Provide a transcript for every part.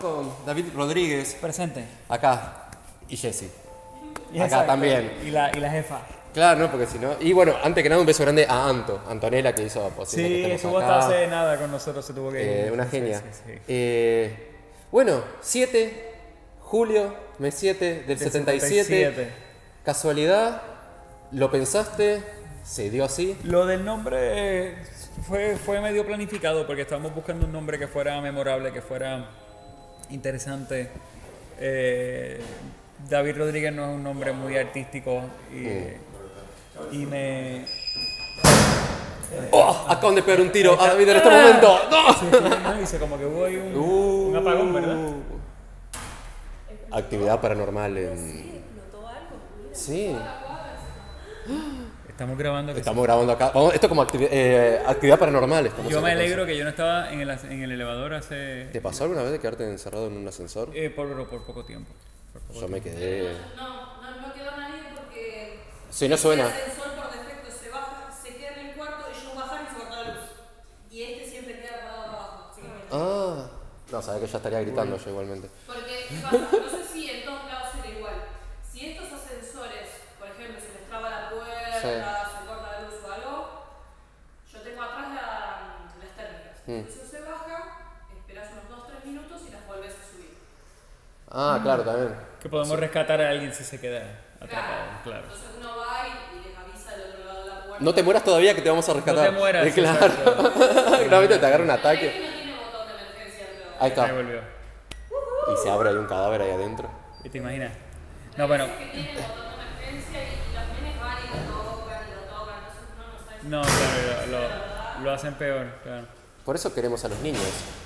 con David Rodríguez. Presente. Acá. Y Jessy. Y Acá exacto. también. Y la jefa. Claro, ¿no? Porque si no... Y bueno, antes que nada un beso grande a Antonella, que hizo posible que Sí, estemos estuvo acá. hasta hace nada con nosotros, se tuvo que ir. Una Sí, genia. sí. Bueno, 7, julio, mes 7 del 77. Casualidad, lo pensaste, se dio así. Lo del nombre fue medio planificado porque estábamos buscando un nombre que fuera memorable, que fuera interesante. David Rodríguez no es un nombre muy artístico y me... ¡Oh! Acaban de pegar un tiro a David en este momento. ¡No! Sí, es que no, dice como que hubo ahí un apagón, ¿verdad? Actividad paranormal en... Sí. Estamos grabando. Estamos grabando acá. Vamos, esto como actividad paranormal. Yo me alegro que yo no estaba en el elevador hace... ¿Te pasó alguna vez de quedarte encerrado en un ascensor? Por poco tiempo. Yo me quedé... No quedó nadie porque Sí, no suena. el ascensor por defecto se baja, se queda en el cuarto y yo bajar y se corta la luz. Y este siempre queda parado abajo. Así que Ah. No, sabía que ya estaría gritando yo igualmente. porque pasa, no sé si en todos lados era igual. Si estos ascensores, por ejemplo, se les traba la puerta, se corta la luz o algo, yo tengo atrás las térmicas. Entonces se baja, esperas unos 2-3 minutos y las volvés a subir. Ah, claro, también. Que podemos rescatar a alguien si se queda atrapado, claro. Entonces uno va y les avisa del otro lado de la puerta. No te mueras todavía que te vamos a rescatar. No te mueras, Claro. exacto. Realmente te agarra un No ataque. tiene botón de emergencia, pero... Ahí Ahí está. volvió. Y se abre ahí un cadáver ahí adentro. ¿Y te imaginas? No, bueno. que tiene botón de emergencia y los nenes van y lo tocan, entonces uno no sabe si... No, claro, lo hacen peor, claro. Por eso queremos a los niños.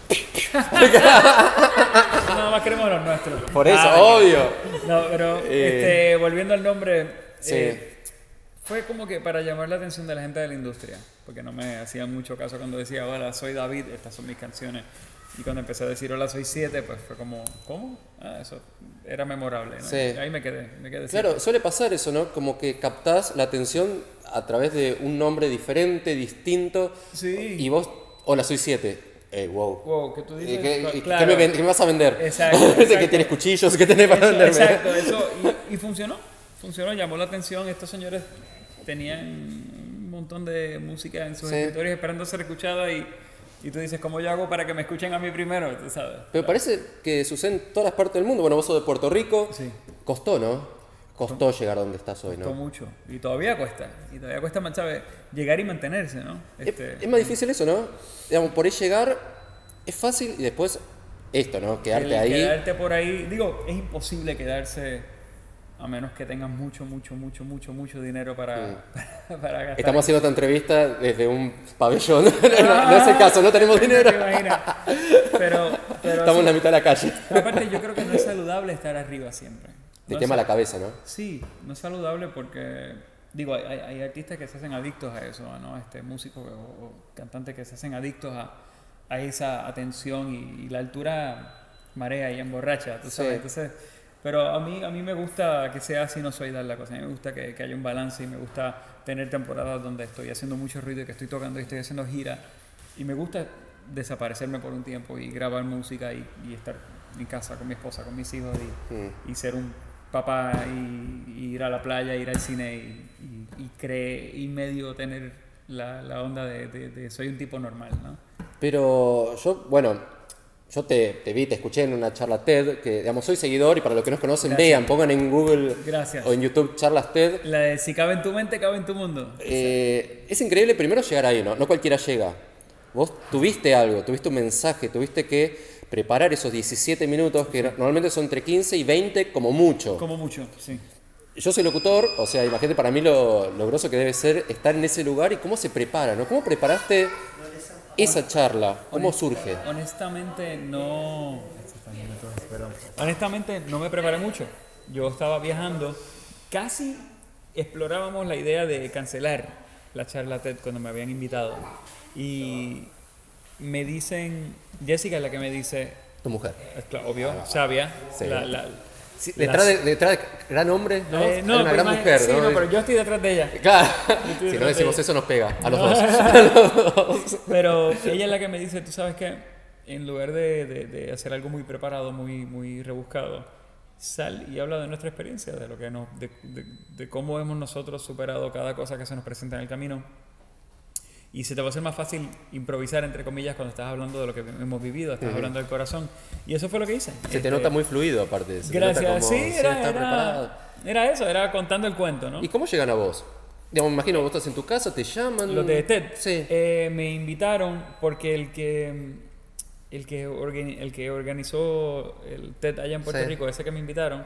Nada más queremos los nuestros. Por eso, obvio. No, pero volviendo al nombre, Sí. fue como que para llamar la atención de la gente de la industria, porque no me hacían mucho caso cuando decía, hola, soy David, estas son mis canciones. Y cuando empecé a decir, hola, soy 7, pues fue como, ¿cómo? Ah, eso era memorable, ¿no? Sí. Y ahí me quedé. Claro, suele pasar eso, ¿no? Como que captás la atención a través de un nombre diferente, distinto. Sí. Y vos, hola, soy 7. Wow. Wow, ¿qué tú dices? ¿Qué me vas a vender? Exacto, ¿De exacto. que tienes cuchillos? ¿Qué tenés para venderme? Exacto, eso. Y funcionó, llamó la atención. Estos señores tenían un montón de música en sus escritorios esperando ser escuchada y tú dices, ¿cómo yo hago para que me escuchen a mí primero? ¿Tú sabes? Pero parece que sucede en todas las partes del mundo. Bueno, vos sos de Puerto Rico. Sí. Costó, ¿no? Costó llegar a donde estás hoy, Costó ¿no? mucho. Y todavía cuesta. ¿Sabes? Llegar y mantenerse, ¿no? Es más difícil eso, ¿no? Digamos, por ahí llegar es fácil y después esto, ¿no? Quedarte ahí. Quedarte por ahí. Digo, es imposible quedarse a menos que tengas mucho dinero para gastar. Estamos haciendo esta entrevista desde un pabellón. No es el caso, no tenemos dinero. ¿Te imaginas? Pero Estamos en la mitad de la calle. Pero aparte yo creo que no es saludable estar arriba siempre. Te No quema es- la cabeza, ¿no? Sí, no es saludable porque, digo, hay artistas que se hacen adictos a eso, ¿no? Músicos o cantantes que se hacen adictos a esa atención y la altura marea y emborracha, tú sabes. Sí. Entonces, pero a mí me gusta que sea sinusoidal la cosa, a mí me gusta que haya un balance y me gusta tener temporadas donde estoy haciendo mucho ruido y que estoy tocando y estoy haciendo gira y me gusta desaparecerme por un tiempo y grabar música y estar en casa con mi esposa, con mis hijos y ser un papá y ir a la playa, ir al cine y medio tener la onda de soy un tipo normal, ¿no? Pero yo te vi, te escuché en una charla TED, que digamos soy seguidor y para los que nos conocen, Gracias. vean, pongan en Google Gracias. o en YouTube charlas TED. La de si cabe en tu mente, cabe en tu mundo. Es increíble primero llegar ahí, ¿no? No cualquiera llega. Vos tuviste algo, tuviste un mensaje, tuviste que preparar esos 17 minutos que normalmente son entre 15 y 20 como mucho. Como mucho, sí. Yo soy locutor, o sea, imagínate para mí lo groso que debe ser estar en ese lugar y cómo se prepara, ¿no? ¿Cómo preparaste esa charla? ¿Cómo surge? Honestamente no... Honestamente no me preparé mucho. Yo estaba viajando, casi explorábamos la idea de cancelar la charla TED cuando me habían invitado. Y me dicen, Jessica es la que me dice, Tu mujer. es claro, obvio, sabia, Sí. Sí, Las- detrás de gran hombre, ¿no? Hay una pero gran mujer, sí, ¿no? no, pero yo estoy detrás de ella. Claro. estoy Si no detrás decimos de eso nos pega a los dos. Pero ella es la que me dice, tú sabes que en lugar de hacer algo muy preparado, muy rebuscado, sal y habla de nuestra experiencia, de lo que de cómo hemos nosotros superado cada cosa que se nos presenta en el camino. Y se te va a hacer más fácil improvisar, entre comillas, cuando estás hablando de lo que hemos vivido, estás hablando del corazón. Y eso fue lo que hice. Se te nota muy fluido, aparte. Gracias. Sí, está era eso, era contando el cuento, ¿no? ¿Y cómo llegan a vos? Digamos, me imagino, vos estás en tu casa, te llaman. Los de TED. Sí. Me invitaron porque el que organizó el TED allá en Puerto Rico, ese que me invitaron,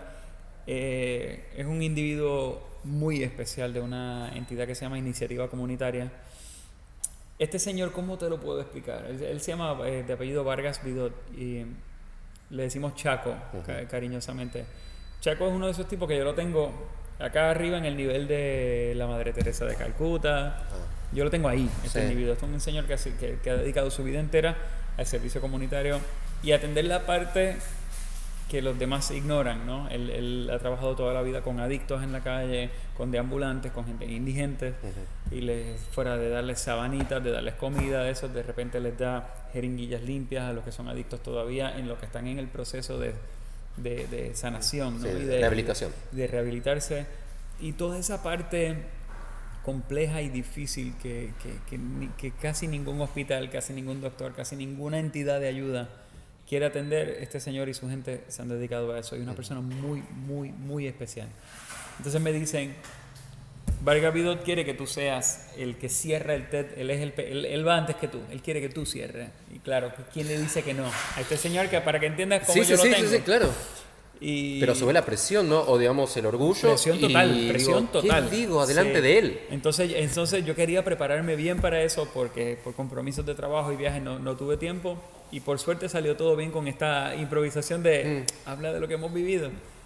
es un individuo muy especial de una entidad que se llama Iniciativa Comunitaria. Este señor, ¿cómo te lo puedo explicar? Él se llama de apellido Vargas Vidot y le decimos Chaco, cariñosamente. Chaco es uno de esos tipos que yo lo tengo acá arriba en el nivel de la Madre Teresa de Calcuta. Yo lo tengo ahí, este individuo. Este es un señor que ha dedicado su vida entera al servicio comunitario y a atender la parte que los demás ignoran, ¿no? Él ha trabajado toda la vida con adictos en la calle, con deambulantes, con gente indigente, y fuera de darles sabanitas, de darles comida, de eso, de repente les da jeringuillas limpias a los que son adictos todavía, en lo que están en el proceso de sanación, ¿no? Y de rehabilitación. De rehabilitarse. Y toda esa parte compleja y difícil que casi ningún hospital, casi ningún doctor, casi ninguna entidad de ayuda quiere atender. Este señor y su gente se han dedicado a eso. Y una persona muy, muy, muy especial. Entonces me dicen, Vargas Vidot quiere que tú seas el que cierra el TED. Él va antes que tú. Él quiere que tú cierres. Y claro, ¿quién le dice que no? A este señor, que para que entiendas cómo yo lo tengo. Sí, claro. Pero sobre la presión, ¿no? O digamos el orgullo. Presión total. ¿Qué digo? Adelante de él. Entonces yo quería prepararme bien para eso porque por compromisos de trabajo y viajes no tuve tiempo. Y por suerte salió todo bien con esta improvisación de habla de lo que hemos vivido.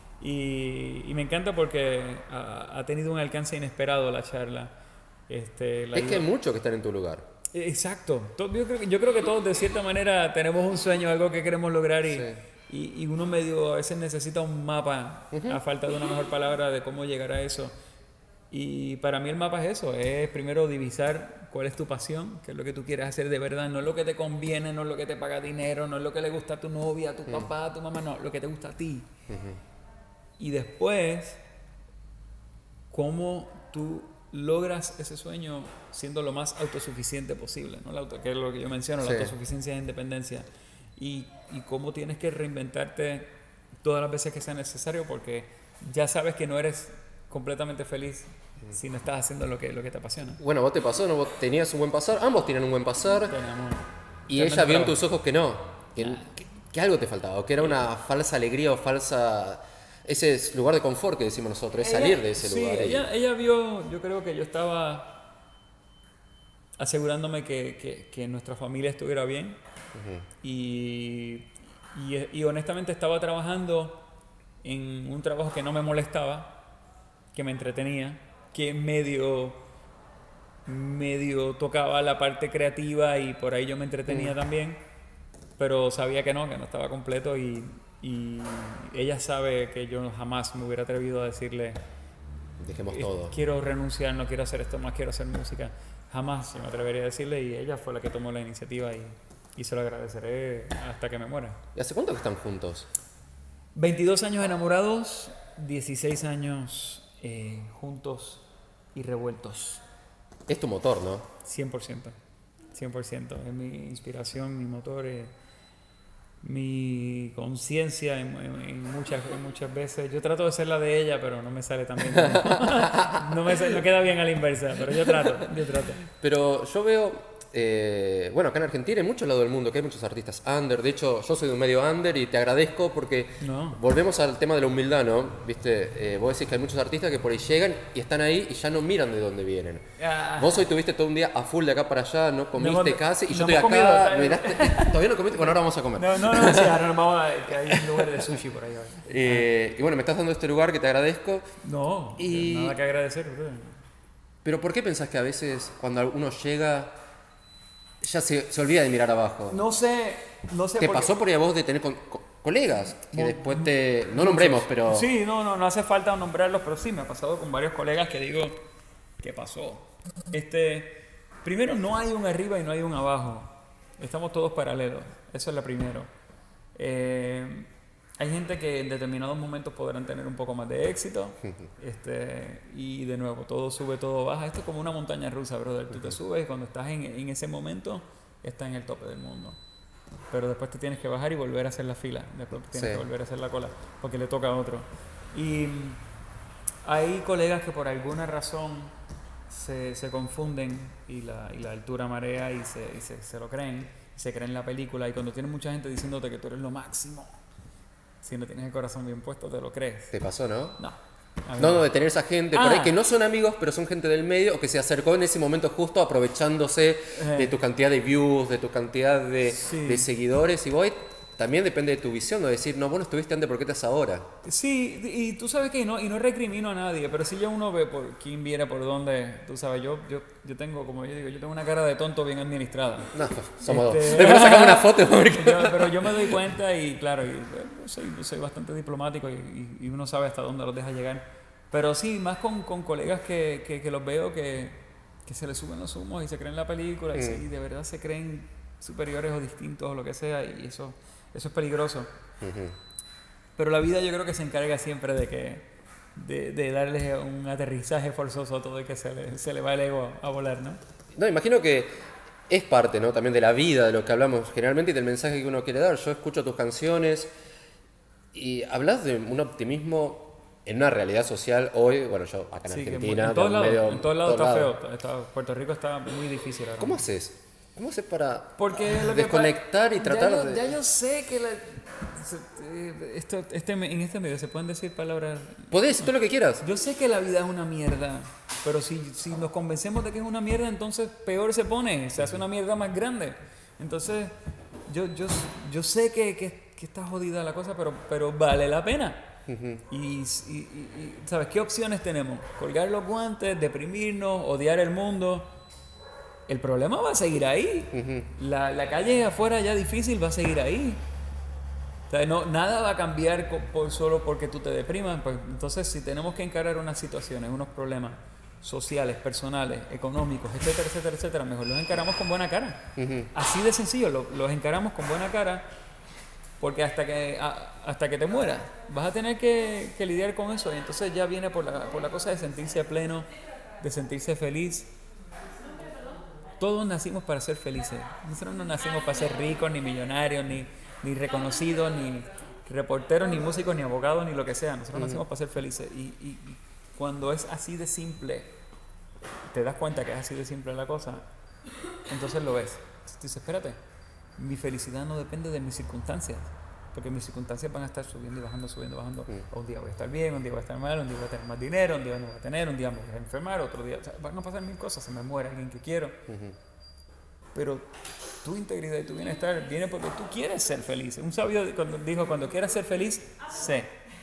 Y me encanta porque ha tenido un alcance inesperado la charla. Es que hay mucho que estar en tu lugar. Exacto. Yo creo que todos de cierta manera tenemos un sueño, algo que queremos lograr y uno medio a veces necesita un mapa, a falta de una mejor palabra, de cómo llegar a eso. Y para mí el mapa es eso, es primero divisar cuál es tu pasión, qué es lo que tú quieres hacer de verdad, no es lo que te conviene, no es lo que te paga dinero, no es lo que le gusta a tu novia, a tu papá, a tu mamá, no, lo que te gusta a ti. Y después, cómo tú logras ese sueño siendo lo más autosuficiente posible, ¿no? Que es lo que yo menciono, la autosuficiencia e independencia. Y cómo tienes que reinventarte todas las veces que sea necesario, porque ya sabes que no eres completamente feliz si no estás haciendo lo que te apasiona. Bueno, vos te pasó, ¿no? Vos tenías un buen pasar, ambos tenían un buen pasar. Y ella vio en tus ojos que no, que algo te faltaba, o que era una falsa alegría o falsa... Ese es lugar de confort que decimos nosotros, es salir de ese lugar. Ella vio, yo creo que yo estaba asegurándome que nuestra familia estuviera bien. Y honestamente estaba trabajando en un trabajo que no me molestaba, que me entretenía, que medio tocaba la parte creativa y por ahí yo me entretenía también, pero sabía que no estaba completo y ella sabe que yo jamás me hubiera atrevido a decirle dejemos todo. Quiero renunciar, no quiero hacer esto más, quiero hacer música. Jamás me atrevería a decirle y ella fue la que tomó la iniciativa y se lo agradeceré hasta que me muera. ¿Y hace cuánto que están juntos? 22 años enamorados, 16 años juntos y revueltos. Es tu motor, ¿no? 100%. Es mi inspiración, mi motor, mi conciencia en muchas veces. Yo trato de ser la de ella, pero no me sale tan bien. No queda bien a la inversa, pero yo trato. Pero yo veo... bueno, acá en Argentina, en muchos lados del mundo, que hay muchos artistas under. De hecho, yo soy de un medio under y te agradezco porque volvemos al tema de la humildad, ¿no? ¿Viste? Vos decís que hay muchos artistas que por ahí llegan y están ahí y ya no miran de dónde vienen. Vos hoy tuviste todo un día a full de acá para allá, no comiste casi, y yo estoy acá, miraste, todavía no comiste, bueno, ahora vamos a comer. Sí, ahora nos vamos que hay un lugar de sushi por ahí. Y bueno, me estás dando este lugar que te agradezco. Nada que agradecer, bro. Pero ¿por qué pensás que a veces cuando uno llega... ya se olvida de mirar abajo? No sé. ¿Te pasó por ahí a vos de tener colegas que después te... No nombremos, pero... Sí, no hace falta nombrarlos, pero sí, me ha pasado con varios colegas que digo, ¿qué pasó? Primero, no hay un arriba y no hay un abajo. Estamos todos paralelos. Eso es lo primero. Hay gente que en determinados momentos podrán tener un poco más de éxito. Y de nuevo, todo sube, todo baja. Esto es como una montaña rusa, brother. Tú te subes y cuando estás en ese momento, estás en el tope del mundo. Pero después te tienes que bajar y volver a hacer la fila. Después tienes que volver a hacer la cola, porque le toca a otro. Y hay colegas que por alguna razón se confunden y la altura marea y se lo creen. Se creen la película. Y cuando tienes mucha gente diciéndote que tú eres lo máximo, si no tienes el corazón bien puesto, te lo crees. ¿Te pasó, no? No. No, de tener esa gente por ahí que no son amigos, pero son gente del medio o que se acercó en ese momento justo aprovechándose de tu cantidad de views, de tu cantidad de seguidores. Y voy, también depende de tu visión, de decir, no, vos no estuviste antes, ¿por qué estás ahora? Sí, y tú sabes que no recrimino a nadie, pero si ya uno ve por quién viene, por dónde, tú sabes, yo tengo, como yo digo, yo tengo una cara de tonto bien administrada. No, somos dos. Después sacamos una foto. Pero yo me doy cuenta y claro, soy bastante diplomático y uno sabe hasta dónde los deja llegar. Pero sí, más con colegas que los veo que se les suben los humos y se creen la película y de verdad se creen superiores o distintos o lo que sea, y eso es peligroso. Pero la vida yo creo que se encarga siempre de darles un aterrizaje forzoso a todo y que se le va el ego a volar, ¿no? No, imagino que es parte, ¿no? También de la vida, de lo que hablamos generalmente y del mensaje que uno quiere dar. Yo escucho tus canciones y hablas de un optimismo en una realidad social hoy, bueno, yo acá en Argentina... En todos lados está feo. Puerto Rico está muy difícil ahora. ¿Cómo haces? ¿Cómo haces para desconectar y tratar de...? Ya yo sé que en este medio se pueden decir palabras... Podés decir todo lo que quieras. Yo sé que la vida es una mierda, pero si nos convencemos de que es una mierda, entonces peor se pone, se hace una mierda más grande. Entonces, yo sé que está jodida la cosa, pero vale la pena. Y ¿sabes qué opciones tenemos? Colgar los guantes, deprimirnos, odiar el mundo. El problema va a seguir ahí. La calle afuera ya difícil va a seguir ahí. O sea, nada va a cambiar solo porque tú te deprimas. Pues, entonces, si tenemos que encarar unas situaciones, unos problemas sociales, personales, económicos, etcétera, etcétera, etcétera, mejor los encaramos con buena cara. Así de sencillo, los encaramos con buena cara. Porque hasta que te mueras vas a tener que lidiar con eso. Y entonces ya viene por la cosa de sentirse pleno, de sentirse feliz. Todos nacimos para ser felices. Nosotros no nacimos para ser ricos, ni millonarios, ni reconocidos, ni reporteros, ni músicos, ni abogados, ni lo que sea. Nosotros nacimos para ser felices. Y cuando es así de simple, te das cuenta que es así de simple la cosa, entonces lo ves. Entonces dices, espérate. Mi felicidad no depende de mis circunstancias, porque mis circunstancias van a estar subiendo y bajando, subiendo y bajando. Un día voy a estar bien, un día voy a estar mal, un día voy a tener más dinero, un día no voy a tener, un día me voy a enfermar, otro día... O sea, van a pasar mil cosas, se me muere alguien que quiero. Pero tu integridad y tu bienestar viene porque tú quieres ser feliz. Un sabio dijo, cuando quieras ser feliz, sé.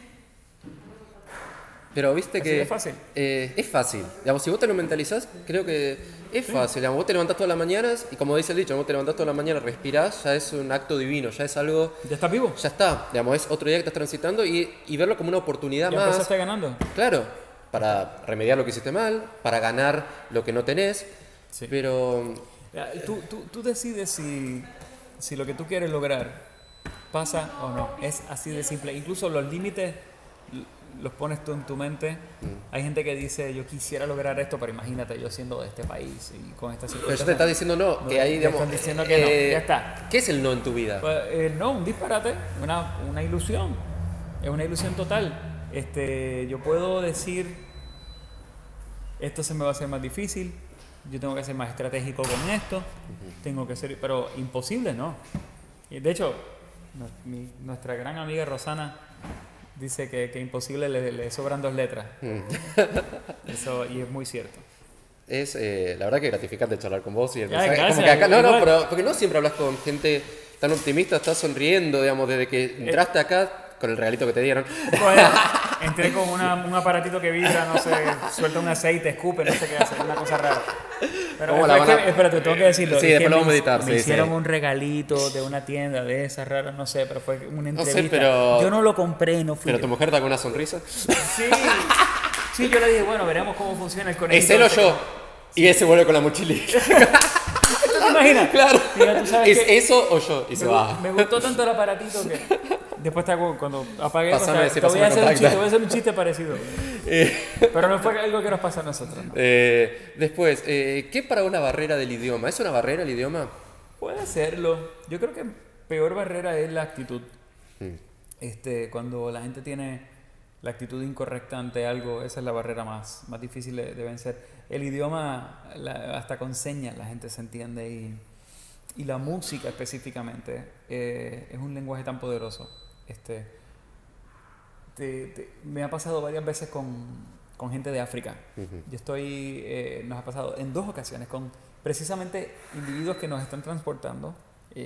Pero viste así que es fácil. Es fácil. Digamos, si vos te lo mentalizás, creo que es fácil. Digamos, vos te levantás todas las mañanas y como dice el dicho, vos te levantás todas las mañanas, respirás, ya es un acto divino, ya es algo... ¿Ya estás vivo? Ya está. Digamos, es otro día que estás transitando y verlo como una oportunidad ya más. Ya empezaste ganando. Claro, para remediar lo que hiciste mal, para ganar lo que no tenés. Sí. Pero... Tú decides si lo que tú quieres lograr pasa o no. Es así de simple. Incluso los límites los pones tú en tu mente. Hay gente que dice, yo quisiera lograr esto, pero imagínate yo siendo de este país y con esta situación. Pero yo te estás diciendo no, que ahí, digamos... Están diciendo que no, ya está. ¿Qué es el no en tu vida? Pues, no, un disparate, una ilusión. Es una ilusión total. Yo puedo decir, esto se me va a hacer más difícil, yo tengo que ser más estratégico con esto, tengo que ser... Pero imposible, ¿no? Y de hecho, nuestra gran amiga Rosana... dice que imposible le sobran 2 letras. Eso, y es muy cierto. Es la verdad que gratificante charlar con vos y el mensaje, gracias, como que acá, no, pero porque no siempre hablas con gente tan optimista, estás sonriendo, digamos, desde que entraste acá con el regalito que te dieron. Bueno, entré con un aparatito que vibra, no sé, suelta un aceite, escupe, no sé qué hace, una cosa rara. Pero espérate, tengo que decirlo. Sí, después lo vamos a meditar. Me hicieron un regalito de una tienda de esas raras, no sé, pero fue una entrevista. No sé, pero... Yo no lo compré, no fui. ¿Pero tu mujer te da con una sonrisa? Sí, yo le dije, bueno, veremos cómo funciona el conejito. Es él o yo. Y ese vuelve con la mochilita. imaginas? Claro. Mira, ¿tú sabes ¿Es qué? eso o yo? Y se va. Me gustó tanto el aparatito que después cuando apagué, Pásame, te voy a hacer un chiste parecido. Eh, Pero no fue algo que nos pasa a nosotros, ¿no? Después, ¿qué para una barrera del idioma? ¿Es una barrera el idioma? Puede serlo. Yo creo que peor barrera es la actitud. Cuando la gente tiene la actitud incorrecta ante algo, esa es la barrera más difícil de vencer. El idioma, hasta con señas la gente se entiende y la música específicamente es un lenguaje tan poderoso. Me ha pasado varias veces con gente de África. Nos ha pasado en 2 ocasiones con precisamente individuos que nos están transportando,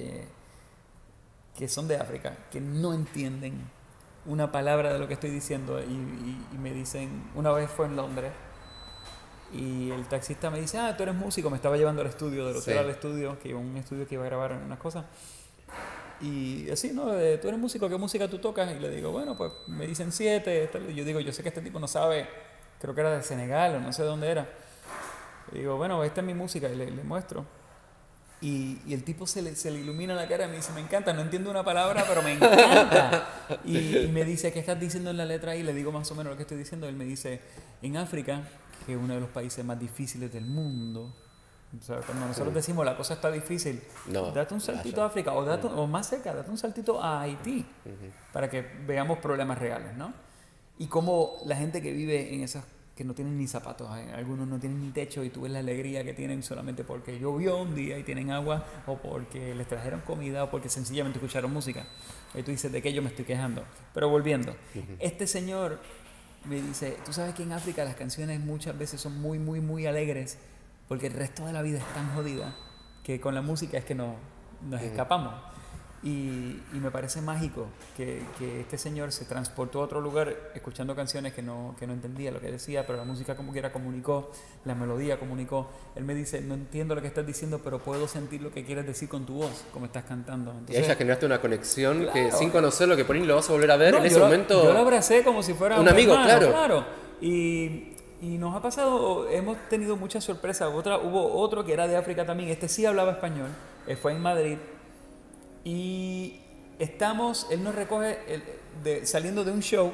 que son de África, que no entienden una palabra de lo que estoy diciendo y me dicen, una vez fue en Londres y el taxista me dice, tú eres músico, me estaba llevando al estudio, del hotel al estudio, que iba a un estudio que iba a grabar unas cosas. Y así, ¿no? Tú eres músico, ¿qué música tú tocas? Y le digo, bueno, pues me dicen 7. Yo digo, yo sé que este tipo no sabe, creo que era de Senegal o no sé de dónde era. Le digo, bueno, esta es mi música y le muestro. Y el tipo se le ilumina la cara y me dice, me encanta, no entiendo una palabra, pero me encanta. Y me dice, ¿qué estás diciendo en la letra ahí? Le digo más o menos lo que estoy diciendo. Él me dice, en África, que es uno de los países más difíciles del mundo, o sea, cuando nosotros decimos la cosa está difícil, date un saltito a África o más cerca, date un saltito a Haití para que veamos problemas reales, ¿no? Y cómo la gente que vive en esas, que no tienen ni zapatos, algunos no tienen ni techo y tú ves la alegría que tienen solamente porque llovió un día y tienen agua o porque les trajeron comida o porque sencillamente escucharon música. Y tú dices, ¿de qué yo me estoy quejando? Pero volviendo, este señor me dice, tú sabes que en África las canciones muchas veces son muy, muy, muy alegres porque el resto de la vida es tan jodida que con la música es que nos escapamos. Y me parece mágico que este señor se transportó a otro lugar escuchando canciones que no entendía lo que decía, pero la música como quiera comunicó, la melodía comunicó. Él me dice, no entiendo lo que estás diciendo, pero puedo sentir lo que quieres decir con tu voz, como estás cantando. Entonces, y ahí ya generaste una conexión que sin conocerlo, que por ahí lo vas a volver a ver en ese momento. Yo lo abracé como si fuera un amigo, hermano, claro. Y nos ha pasado, hemos tenido muchas sorpresas. Hubo otro que era de África también, sí hablaba español, fue en Madrid. Y él nos recoge saliendo de un show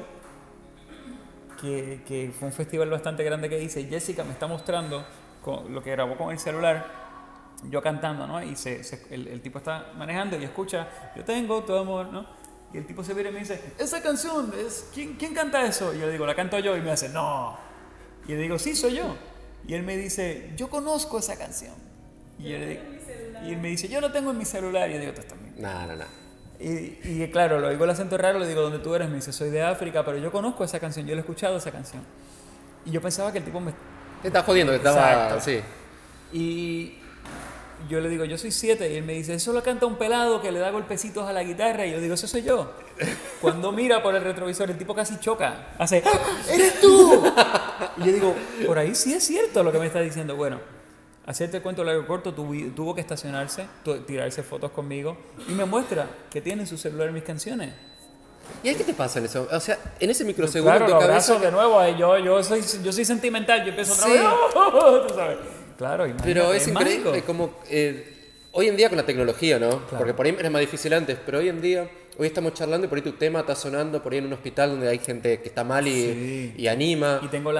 que fue un festival bastante grande que hice. Jessica me está mostrando lo que grabó con el celular, yo cantando, ¿no? Y el tipo está manejando y escucha, yo tengo tu amor, ¿no? Y el tipo se vira y me dice, esa canción, ¿quién canta eso? Y yo le digo, la canto yo. Y me dice, no. Y yo le digo, sí, soy yo. Y él me dice, yo conozco esa canción. Y él me dice, yo lo tengo en mi celular. Y yo digo, tú estás bien. No. Y claro, lo oigo el acento raro, le digo, ¿dónde tú eres? Me dice, soy de África, pero yo conozco esa canción, yo la he escuchado esa canción. Y yo pensaba que el tipo te estaba jodiendo, que estaba... Exacto. Sí. Y yo le digo, yo soy 7. Y él me dice, eso lo canta un pelado que le da golpecitos a la guitarra. Y yo digo, eso soy yo. Cuando mira por el retrovisor, el tipo casi choca. Hace, ¡eres tú! Y yo digo, por ahí sí es cierto lo que me está diciendo. Bueno, hacerte el cuento largo corto, tuvo que estacionarse, tirarse fotos conmigo y me muestra que tiene en su celular mis canciones. ¿Y ahí qué te pasa en eso? O sea, en ese microsegundo claro, en tu abrazo cabeza... de nuevo, yo soy sentimental, yo empiezo otra vez, tú sabes. Claro, pero es increíble mágico. como hoy en día con la tecnología, ¿no? Claro. Porque por ahí era más difícil antes, pero hoy en día, hoy estamos charlando y por ahí tu tema está sonando por ahí en un hospital donde hay gente que está mal y anima. Y tengo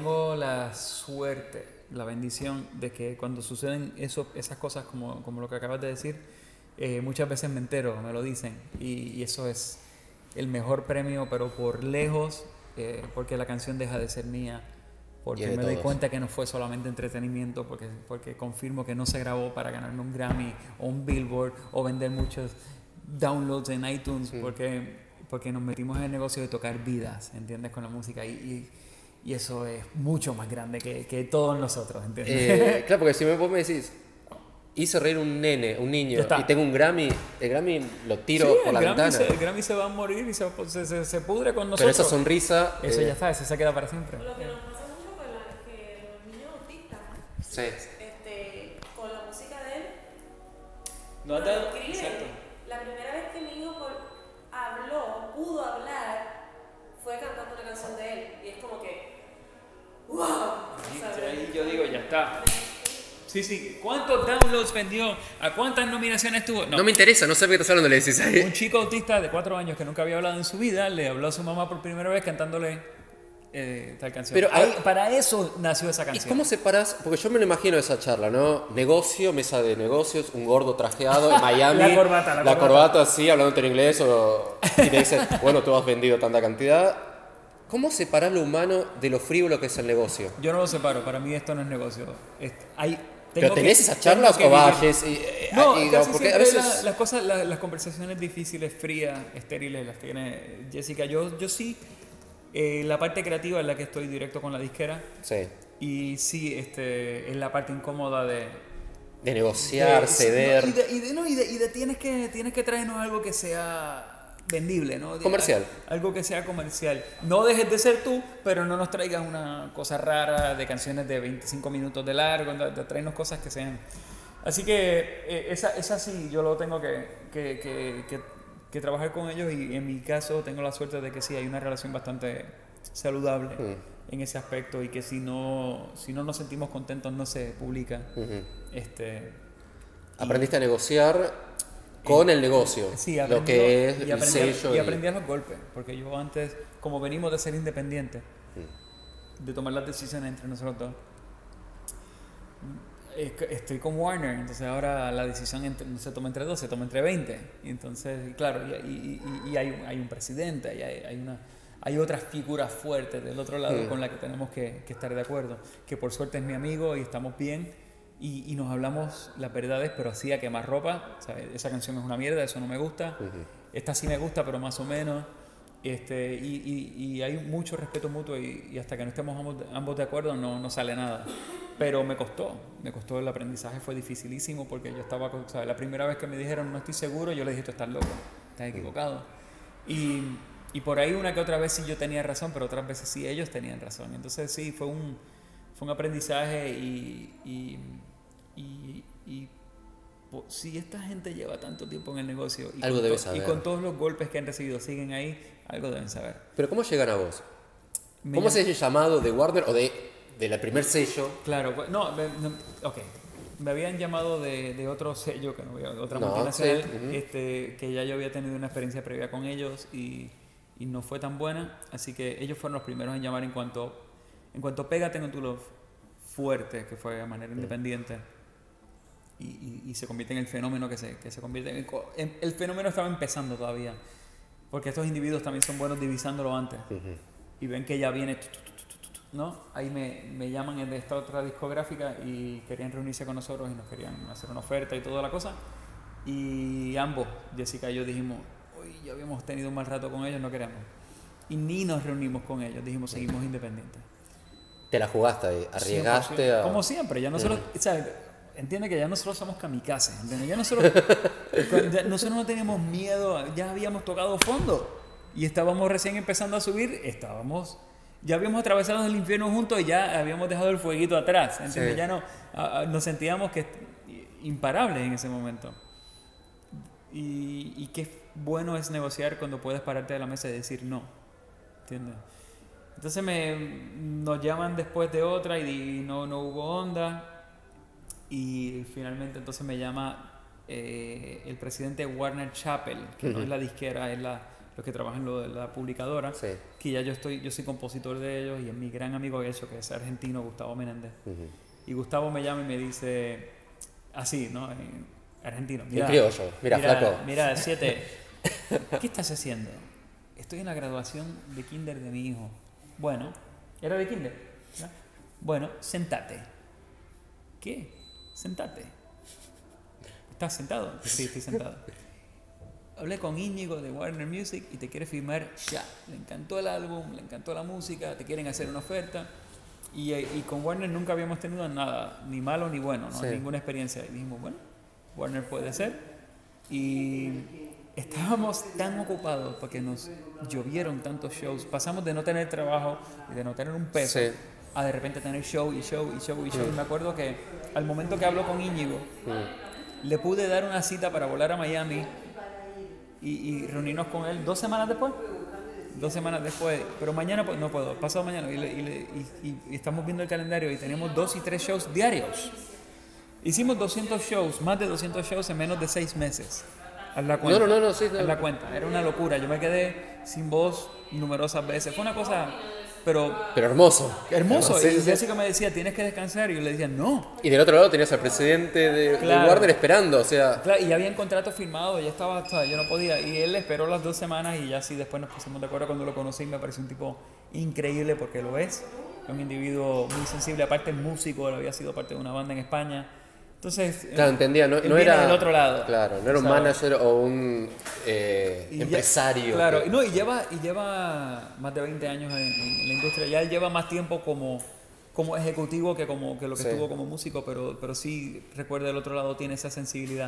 la suerte, la bendición de que cuando suceden esas cosas como lo que acabas de decir, muchas veces me entero, me lo dicen y eso es el mejor premio, pero por lejos, porque la canción deja de ser mía, porque me doy cuenta que no fue solamente entretenimiento, porque confirmo que no se grabó para ganarme un Grammy o un Billboard o vender muchos downloads en iTunes, porque nos metimos en el negocio de tocar vidas, ¿entiendes? Con la música y eso es mucho más grande que todos nosotros, ¿entiendes? Claro, porque si vos me decís, hice reír un niño y tengo un Grammy, el Grammy lo tiro por la ventana. El Grammy se va a morir y se pudre con nosotros. Pero esa sonrisa... Eso ya está, eso se queda para siempre. Lo que nos pasa mucho con los niños autistas, sí. con la música de él, No lo escribe. La primera vez que mi hijo pudo hablar, fue cantando una canción de él. Y es como que, ¡wow! Ahí yo digo, ya está. Sí. ¿Cuántos downloads vendió? ¿A cuántas nominaciones tuvo? No me interesa, no sé por qué estás hablando de 16. Un chico autista de 4 años que nunca había hablado en su vida le habló a su mamá por primera vez cantándole tal canción. Pero para eso nació esa ¿Y canción. cómo separas? Porque yo me lo imagino esa charla, ¿no? Negocio, mesa de negocios, un gordo trajeado en Miami. La corbata así, hablando en inglés. Y te dicen, bueno, tú has vendido tanta cantidad. ¿Cómo separar lo humano de lo frívolo que es el negocio? Yo no lo separo, para mí esto no es negocio. ¿Pero tenés esas charlas o vayas? No, casi porque siempre a veces... las conversaciones difíciles, frías, estériles, las tiene Jessica. Yo sí, la parte creativa es la que estoy directo con la disquera. Sí. Y sí, es la parte incómoda de negociar, ceder. Tienes que traernos algo que sea vendible, ¿no? Comercial. Algo que sea comercial. No dejes de ser tú, pero no nos traigas una cosa rara de canciones de 25 minutos de largo, de traernos cosas que sean... Así que esa sí, yo lo tengo que trabajar con ellos, y en mi caso tengo la suerte de que sí, hay una relación bastante saludable en ese aspecto, y que si no nos sentimos contentos no se publica. Aprendiste a negociar con el negocio, sí, lo que es el sello. Y aprendí a los golpes, porque yo antes, como venimos de ser independientes, de tomar las decisiones entre nosotros dos, estoy con Warner, entonces ahora la decisión no se toma entre dos, se toma entre 20. Y entonces, claro, y hay un presidente, y hay otras figuras fuertes del otro lado con las que tenemos que estar de acuerdo, que por suerte es mi amigo y estamos bien. Y nos hablamos las verdades, pero así a quemar ropa. ¿Sabes? Esa canción es una mierda, eso no me gusta. Esta sí me gusta, pero más o menos. Y hay mucho respeto mutuo, y hasta que no estemos ambos de acuerdo no sale nada. Pero me costó el aprendizaje, fue dificilísimo, porque yo estaba, ¿sabes? La primera vez que me dijeron no estoy seguro, yo le dije, tú estás loco, estás equivocado. Y por ahí una que otra vez sí yo tenía razón, pero otras veces sí ellos tenían razón. Entonces sí, fue un aprendizaje, si esta gente lleva tanto tiempo en el negocio algo debe saber. Y con todos los golpes que han recibido siguen ahí, algo deben saber. Pero ¿cómo llegan a vos? ¿Cómo se hace llamado de Warner o de la primer sello? Claro, ok. Me habían llamado de otro sello, otra multinacional, que ya yo había tenido una experiencia previa con ellos y no fue tan buena, así que ellos fueron los primeros en llamar en cuanto Pégate con tu Love fuerte, que fue de manera independiente, y se convierte en el fenómeno que se convierte el fenómeno estaba empezando todavía, porque estos individuos también son buenos divisándolo antes, y ven que ya viene, ¿no? Ahí me llaman de esta otra discográfica y querían reunirse con nosotros y nos querían hacer una oferta y toda la cosa, y ambos, Jessica y yo, dijimos, hoy ya habíamos tenido un mal rato con ellos, no queremos, y ni nos reunimos con ellos, dijimos, seguimos independientes. Te la jugaste ahí, arriesgaste como siempre, ya nosotros, ¿sabes? Entiende que ya nosotros somos kamikazes, ¿entiendes? Ya nosotros no teníamos miedo, ya habíamos tocado fondo y estábamos recién empezando a subir, ya habíamos atravesado el infierno juntos y ya habíamos dejado el fueguito atrás, ¿entiendes? Ya nos sentíamos imparables en ese momento. Y qué bueno es negociar cuando puedes pararte de la mesa y decir no, ¿entiendes? Entonces nos llaman después de otra y no hubo onda, y finalmente entonces me llama el presidente de Warner Chappell, que no es la disquera, es los que trabajan en lo de la publicadora, que ya yo soy compositor de ellos, y es mi gran amigo eso, que es argentino, Gustavo Menéndez. Y Gustavo me llama y me dice así, ¿no? Argentino. Mira, flaco. Mira, 7, ¿qué estás haciendo? Estoy en la graduación de kinder de mi hijo. Bueno, ¿era de kinder? ¿No? Bueno, sentate. ¿Qué? Sentate. ¿Estás sentado? Sí, estoy sentado. Hablé con Íñigo de Warner Music y te quiere firmar ya. Le encantó el álbum, le encantó la música, te quieren hacer una oferta. Y con Warner nunca habíamos tenido nada, ni malo ni bueno, ¿no? Ninguna experiencia. Y dijimos, bueno, Warner puede ser. Y estábamos tan ocupados porque nos llovieron tantos shows. Pasamos de no tener trabajo y de no tener un peso a de repente tener show. Y me acuerdo que al momento que hablo con Íñigo, le pude dar una cita para volar a Miami y reunirnos con él 2 semanas después. 2 semanas después, pero mañana no puedo, pasado mañana. Y estamos viendo el calendario y tenemos 2 y 3 shows diarios. Hicimos 200 shows, más de 200 shows en menos de 6 meses. Haz la cuenta. No, sí. Haz la cuenta. Era una locura. Yo me quedé sin voz numerosas veces. Fue una cosa... Pero hermoso. Hermoso. Sí, y sí. Jessica me decía, tienes que descansar. Y yo le decía, no. Y del otro lado tenías al presidente de Warner esperando, o sea... Claro, y había un contrato firmado, ya estaba, o sea, yo no podía. Y él esperó las 2 semanas y ya sí, después nos pusimos de acuerdo. Cuando lo conocí me pareció un tipo increíble porque lo es. Un individuo muy sensible, aparte músico, él había sido parte de una banda en España. Entonces, claro, entendía, no era del otro lado. Claro, no era un manager o un empresario. Claro, y lleva más de 20 años en la industria. Ya él lleva más tiempo como ejecutivo que lo que estuvo como músico, pero sí, recuerda, del otro lado tiene esa sensibilidad.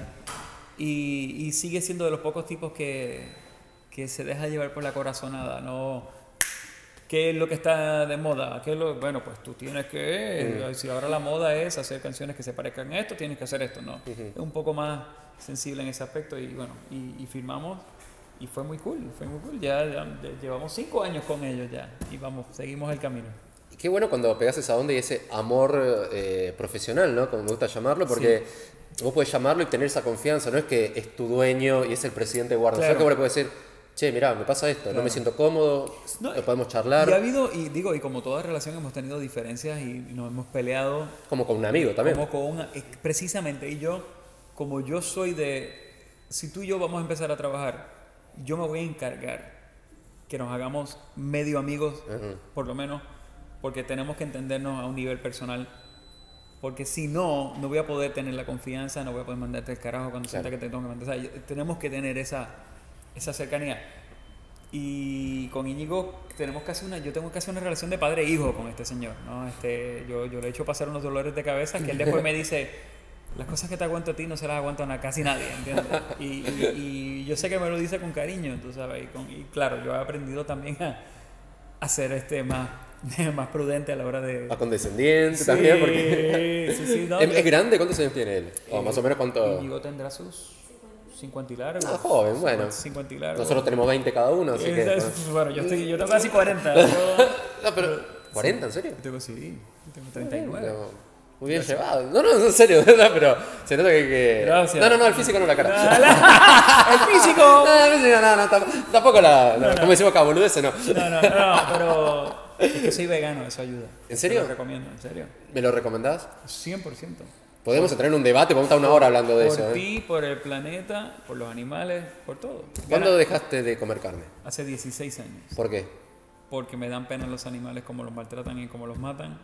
Y sigue siendo de los pocos tipos que se deja llevar por la corazonada, ¿no? ¿Qué es lo que está de moda? Bueno, pues tú tienes que... Si ahora la moda es hacer canciones que se parezcan a esto, tienes que hacer esto, ¿no? Es un poco más sensible en ese aspecto y bueno, y firmamos y fue muy cool. Ya llevamos 5 años con ellos ya y seguimos el camino. Y qué bueno cuando pegas esa onda y ese amor profesional, ¿no? Como me gusta llamarlo, porque vos podés llamarlo y tener esa confianza, no es que es tu dueño y es el presidente de Warner. Claro. Sino que vos le podés decir, che, mirá, me pasa esto, no me siento cómodo, podemos charlar. Y ha habido, y como toda relación hemos tenido diferencias y nos hemos peleado. Como con un amigo también. Precisamente, y como yo soy si tú y yo vamos a empezar a trabajar, yo me voy a encargar que nos hagamos medio amigos, por lo menos, porque tenemos que entendernos a un nivel personal. Porque si no voy a poder tener la confianza, no voy a poder mandarte el carajo cuando sienta que te tengo que mandar. O sea, tenemos que tener esa cercanía. Y con Íñigo yo tengo casi una relación de padre e hijo con este señor, ¿no? Yo le he hecho pasar unos dolores de cabeza que él después me dice, las cosas que te aguanto a ti no se las aguanto a casi nadie, ¿entiendes? Y yo sé que me lo dice con cariño, tú sabes, y claro, yo he aprendido también a ser más prudente a la hora de... Más condescendiente también, porque... Sí, no, ¿Es grande? ¿Cuántos años tiene él? O más o menos cuánto... Íñigo tendrá sus 50 y largos. Ah, joven, bueno. 50 y largos. Nosotros tenemos 20 cada uno, así que... Bueno, yo tengo casi 40. No, pero... ¿40, en serio? Tengo 39. Muy bien llevado. No, en serio, ¿verdad? Pero se nota que... Gracias. No, el físico no la cara. ¡El físico! No, tampoco como decimos acá, boludeces, no. No, pero es que soy vegano, eso ayuda. ¿En serio? Te lo recomiendo, en serio. ¿Me lo recomendás? 100%. Podemos entrar en un debate, podemos estar una hora hablando de eso. Por ti, por el planeta, por los animales, por todo. ¿Cuándo dejaste de comer carne? Hace 16 años. ¿Por qué? Porque me dan pena los animales, cómo los maltratan y cómo los matan.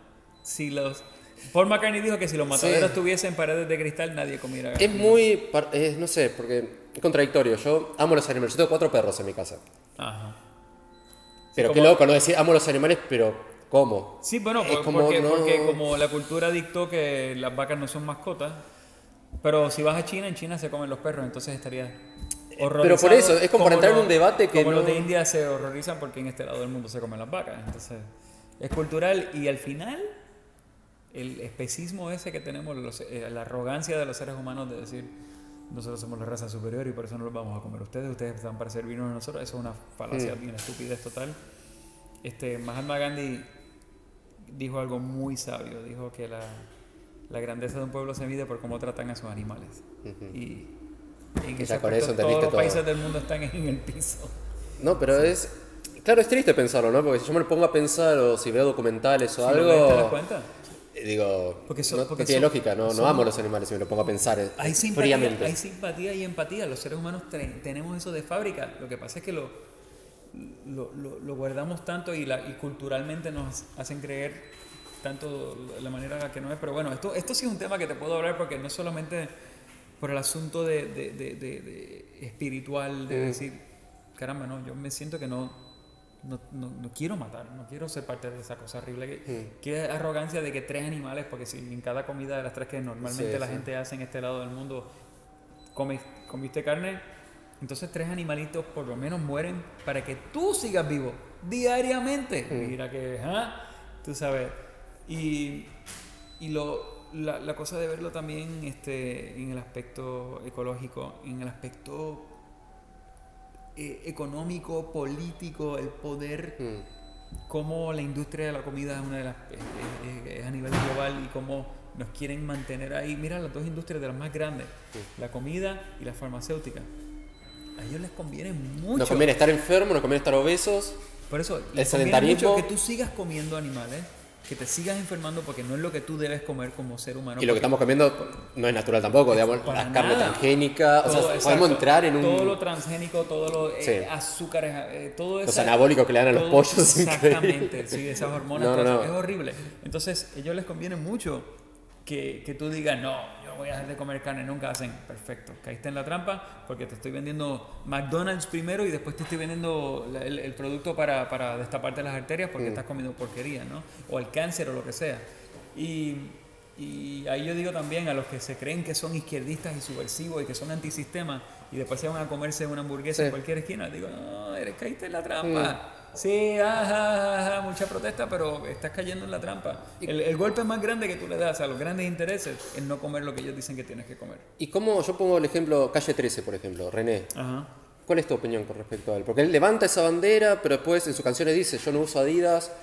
Paul McCartney dijo que si los mataderos tuviesen paredes de cristal, nadie comiera carne. Es muy... no sé, porque es contradictorio. Yo amo los animales. Yo tengo 4 perros en mi casa. Ajá. Pero Sí, qué loco, ¿no? Decir amo los animales, pero... ¿Cómo? Sí, bueno, Es porque como la cultura dictó que las vacas no son mascotas, pero si vas a China, en China se comen los perros, entonces estarías horrorizado. Pero por eso, es como para entrar en un debate que como no... los de India se horrorizan porque en este lado del mundo se comen las vacas, entonces es cultural y al final el especismo ese que tenemos, la arrogancia de los seres humanos de decir nosotros somos la raza superior y por eso no los vamos a comer ustedes están para servirnos a nosotros, eso es una falacia, una estupidez total. Mahatma Gandhi dijo algo muy sabio, dijo que la grandeza de un pueblo se mide por cómo tratan a sus animales. Y en ese aspecto, todos los países del mundo están en el piso. No, pero claro, es triste pensarlo, ¿no? Porque si yo me pongo a pensar o si veo documentales o algo... ¿Te das cuenta? Digo, no tiene lógica, no amo los animales si me lo pongo a pensar fríamente. Hay simpatía y empatía, los seres humanos tenemos eso de fábrica, lo que pasa es que lo guardamos tanto y culturalmente nos hacen creer tanto la manera que no es, pero bueno, esto sí es un tema que te puedo hablar porque no es solamente por el asunto de espiritual, de decir, caramba, no, yo me siento que no quiero matar, no quiero ser parte de esa cosa horrible, que arrogancia de que 3 animales, porque si en cada comida de las 3 que normalmente la gente hace en este lado del mundo, comiste carne, entonces 3 animalitos por lo menos mueren para que tú sigas vivo diariamente. Mira que, tú sabes. Y la cosa de verlo también en el aspecto ecológico, en el aspecto económico, político, el poder, cómo la industria de la comida es una de las es a nivel global y cómo nos quieren mantener ahí. Mira las dos industrias de las más grandes, la comida y la farmacéutica. A ellos les conviene mucho. Nos conviene estar enfermos, nos conviene estar obesos. Por eso, el sedentarismo. Mucho que tú sigas comiendo animales, que te sigas enfermando porque no es lo que tú debes comer como ser humano. Y lo que estamos comiendo no es natural tampoco, digamos, la carne transgénica, todo, o sea, podemos entrar en un... Todo lo transgénico, todos los azúcares, todo eso. Los anabólicos que le dan a los pollos. Exactamente, sí, esas hormonas, no. Es horrible. Entonces, ellos les conviene mucho que tú digas, no, yo voy a dejar de comer carne, nunca hacen. Perfecto, caíste en la trampa porque te estoy vendiendo McDonald's primero y después te estoy vendiendo el producto para destaparte las arterias porque estás comiendo porquería, ¿no? O el cáncer o lo que sea. Y ahí yo digo también a los que se creen que son izquierdistas y subversivos y que son antisistema y después se van a comerse una hamburguesa en cualquier esquina, digo, no, caíste en la trampa. Sí, mucha protesta, pero estás cayendo en la trampa. El golpe más grande que tú le das a los grandes intereses es no comer lo que ellos dicen que tienes que comer. Y como yo pongo el ejemplo, Calle 13, por ejemplo, René. Ajá. ¿Cuál es tu opinión con respecto a él? Porque él levanta esa bandera, pero después en sus canciones dice, yo no uso Adidas,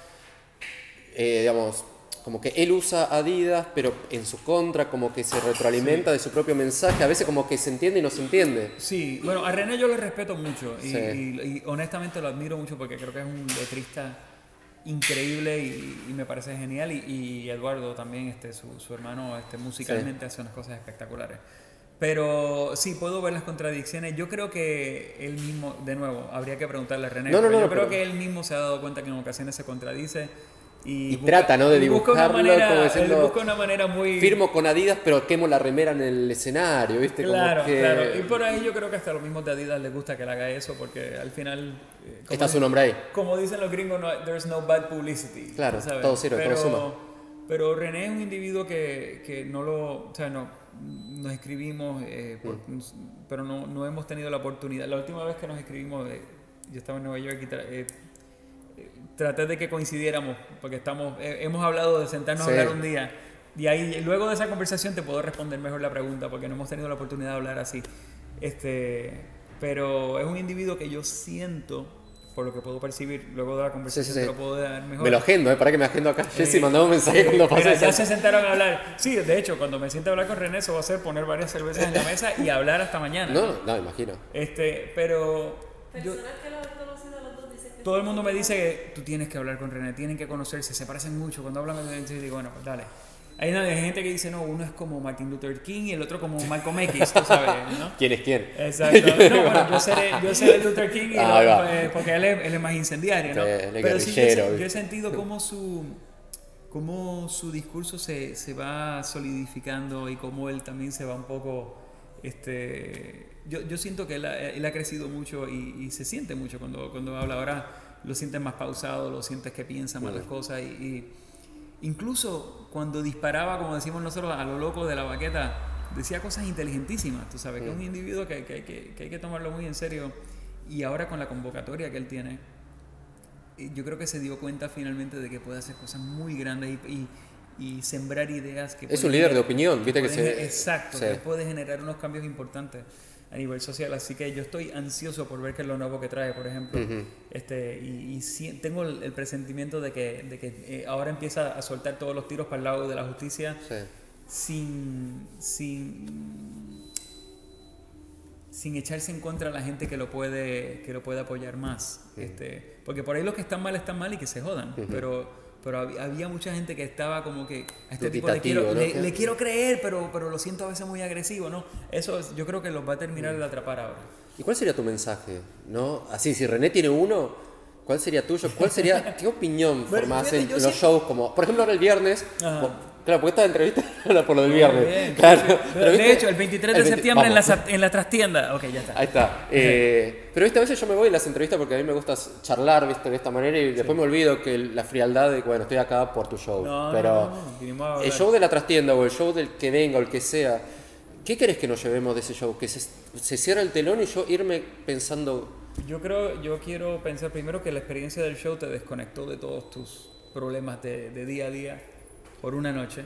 digamos, como que él usa Adidas, pero en su contra, como que se retroalimenta de su propio mensaje, a veces como que se entiende y no se entiende. Sí, bueno, a René yo lo respeto mucho y honestamente lo admiro mucho porque creo que es un letrista increíble y me parece genial y Eduardo también, su hermano, musicalmente hace unas cosas espectaculares. Pero sí, puedo ver las contradicciones. Yo creo que él mismo, de nuevo, habría que preguntarle a René. Yo creo que él mismo se ha dado cuenta que en ocasiones se contradice. Y trata, ¿no? De dibujarlo como diciendo, él busca una manera muy... Firmo con Adidas, pero quemo la remera en el escenario, ¿viste? Claro, como que... claro. Y por ahí yo creo que hasta los mismos de Adidas les gusta que él haga eso, porque al final... Está su nombre ahí. Como dicen los gringos, there's no bad publicity. Claro, todo sirve, todo suma. Pero René es un individuo que no lo... O sea, nos escribimos, pero no hemos tenido la oportunidad. La última vez que nos escribimos, yo estaba en Nueva York y traté de que coincidiéramos, porque hemos hablado de sentarnos a hablar un día. Y ahí, luego de esa conversación, te puedo responder mejor la pregunta, porque no hemos tenido la oportunidad de hablar así. Pero es un individuo que yo siento, por lo que puedo percibir, luego de la conversación te lo puedo dar mejor. Me lo agendo, para que me agendo acá. Jessy, mandame un mensaje cuando pase eso. Ya se sentaron a hablar. Sí, de hecho, cuando me siente a hablar con René, eso va a ser poner varias cervezas en la mesa y hablar hasta mañana. No, imagino. pero todo el mundo me dice que tú tienes que hablar con René, tienen que conocerse, se parecen mucho. Cuando hablan de René, digo, bueno, pues dale. Hay gente que dice, no, uno es como Martin Luther King y el otro como Malcolm X, tú sabes, ¿no? ¿Quién es quién? Exacto. No, bueno, yo seré Luther King porque él es más incendiario, ¿no? Pero sí, yo he sentido cómo su discurso se va solidificando y cómo él también se va un poco... Yo siento que él ha crecido mucho y se siente mucho cuando habla. Ahora lo sientes más pausado, lo sientes que piensa más las cosas y incluso cuando disparaba, como decimos nosotros, a lo loco de la baqueta, decía cosas inteligentísimas, tú sabes, que es un individuo que hay que tomarlo muy en serio. Y ahora con la convocatoria que él tiene, yo creo que se dio cuenta finalmente de que puede hacer cosas muy grandes y sembrar ideas que... Es un líder de opinión, viste que se... Exacto, que puede generar unos cambios importantes a nivel social, así que yo estoy ansioso por ver qué es lo nuevo que trae, por ejemplo. Y tengo el presentimiento de que ahora empieza a soltar todos los tiros para el lado de la justicia sin echarse en contra a la gente que lo puede apoyar más. Porque por ahí los que están mal y que se jodan, pero había mucha gente que estaba como que a este tipo le quiero creer, pero lo siento a veces muy agresivo, ¿no? Eso yo creo que los va a terminar de atrapar ahora. ¿Y cuál sería tu mensaje? ¿No? Así, si René tiene uno, ¿cuál sería tuyo? ¿Qué opinión formás en los shows? Como, por ejemplo, ahora el viernes, claro, porque esta entrevista era por lo del viernes. Bien, claro, pero de hecho, el 23 de septiembre en la trastienda. Ok, ya está. Ahí está. Pero a veces yo me voy en las entrevistas porque a mí me gusta charlar, ¿viste? De esta manera y después me olvido que la frialdad de, bueno, estoy acá por tu show. Pero el show de la trastienda o el show del que venga o el que sea, ¿qué querés que nos llevemos de ese show? Que se cierra el telón y yo irme pensando... Yo quiero pensar primero que la experiencia del show te desconectó de todos tus problemas de día a día por una noche.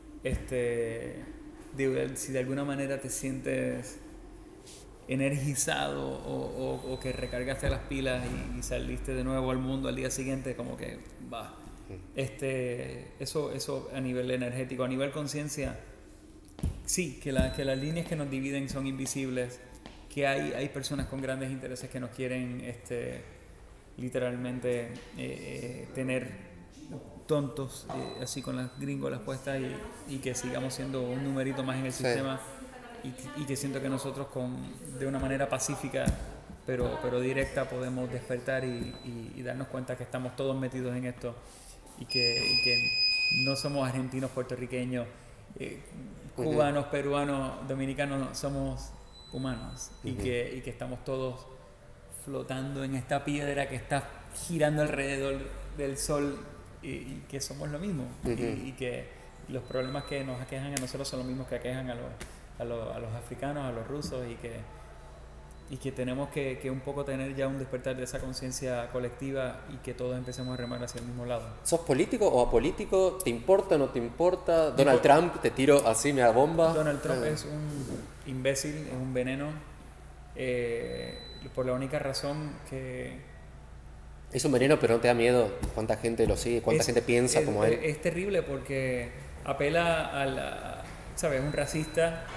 Si de alguna manera te sientes energizado o que recargaste las pilas y saliste de nuevo al mundo al día siguiente, como que Eso a nivel energético, a nivel conciencia, sí, que las líneas que nos dividen son invisibles, que hay personas con grandes intereses que nos quieren literalmente tener tontos, así con las gringolas puestas y que sigamos siendo un numerito más en el sistema y que siento que nosotros de una manera pacífica pero directa podemos despertar y darnos cuenta que estamos todos metidos en esto y que no somos argentinos, puertorriqueños, cubanos, peruanos, dominicanos, somos humanos y que estamos todos flotando en esta piedra que está girando alrededor del sol y que somos lo mismo y que los problemas que nos aquejan a nosotros son los mismos que aquejan a los africanos, a los rusos y que tenemos que un poco tener ya un despertar de esa conciencia colectiva y que todos empecemos a remar hacia el mismo lado. ¿Sos político o apolítico? ¿Te importa o no te importa? ¿Donald Trump te tiro así, me da bomba? Donald Trump es un imbécil, es un veneno, por la única razón que... Es un veneno, pero no te da miedo cuánta gente lo sigue, cuánta gente piensa como él. Es terrible porque apela a ¿sabes? Un racista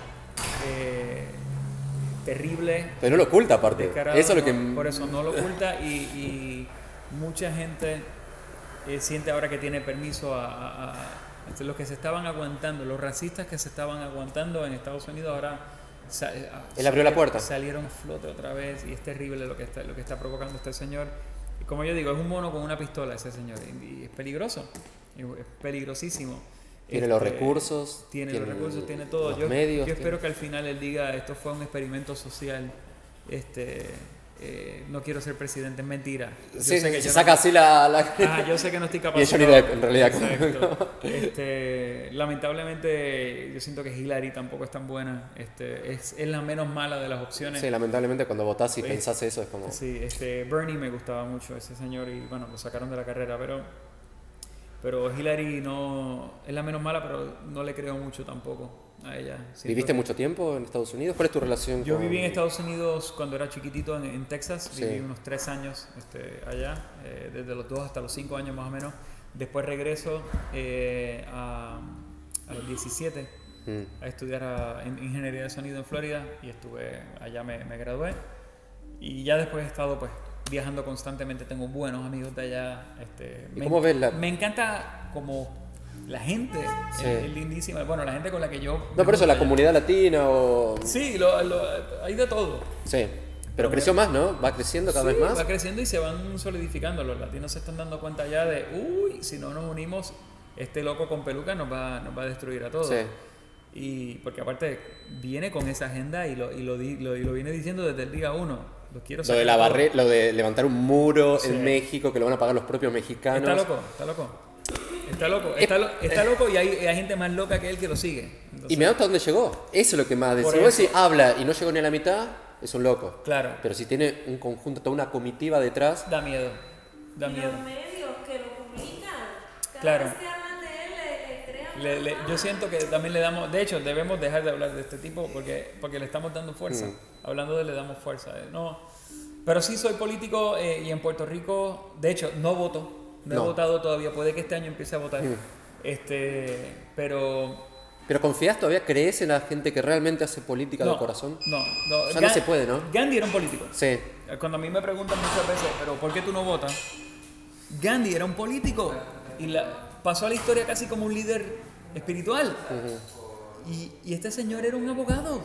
terrible. Pero no lo oculta aparte. Descarado, eso es lo que... Por eso no lo oculta y mucha gente siente ahora que tiene permiso los que se estaban aguantando, los racistas que se estaban aguantando en Estados Unidos ahora él abrió la puerta. Salieron a flote otra vez y es terrible lo que está provocando este señor. Y como yo digo, es un mono con una pistola ese señor y es peligroso, es peligrosísimo. Tiene los recursos. Tiene todo. Yo espero que al final él diga, esto fue un experimento social, no quiero ser presidente, es mentira. Sí, se saca así la... yo sé que no estoy capaz. Y es Johnny Depp, en realidad. Exacto. Lamentablemente, yo siento que Hillary tampoco es tan buena. Es la menos mala de las opciones. Sí, lamentablemente cuando votás y pensás eso es como... Sí, Bernie me gustaba mucho, ese señor, y bueno, lo sacaron de la carrera, pero Hillary no es la menos mala, pero no le creo mucho tampoco a ella. ¿Viviste mucho tiempo en Estados Unidos? ¿Cuál es tu relación Yo viví en Estados Unidos cuando era chiquitito en Texas, viví unos 3 años allá, desde los 2 hasta los 5 años más o menos. Después regreso a los 17 a estudiar Ingeniería de Sonido en Florida y estuve allá, me gradué y ya después he estado pues viajando constantemente, tengo buenos amigos de allá. ¿Cómo ves me encanta como la gente, es lindísima. Bueno, la gente con la que yo... No, por eso, la comunidad latina o... Sí, hay de todo. Sí, pero creció más, ¿no? Va creciendo cada vez más. Va creciendo y se van solidificando. Los latinos se están dando cuenta ya de, si no nos unimos, este loco con peluca nos va a destruir a todos. Sí. Y porque aparte viene con esa agenda y lo viene diciendo desde el día 1. Lo de levantar un muro en México que lo van a pagar los propios mexicanos. Está loco y hay gente más loca que él que lo sigue. Entonces, y me da hasta dónde llegó. Eso es lo que más decía. Si habla y no llegó ni a la mitad, es un loco. Claro. Pero si tiene un conjunto, toda una comitiva detrás. Da miedo. Los medios que lo publican. Claro. Vez que hablan de él, yo siento que también le damos, de hecho debemos dejar de hablar de este tipo porque le estamos dando fuerza. Hablando de él le damos fuerza. No, pero sí soy político y en Puerto Rico, de hecho no voto, no he votado todavía, puede que este año empiece a votar. Pero ¿confías todavía? ¿Crees en la gente que realmente hace política de corazón? No. Ya no se puede, ¿no? Gandhi era un político. Sí. Cuando a mí me preguntan muchas veces, ¿pero por qué tú no votas? Gandhi era un político y pasó a la historia casi como un líder espiritual. Y este señor era un abogado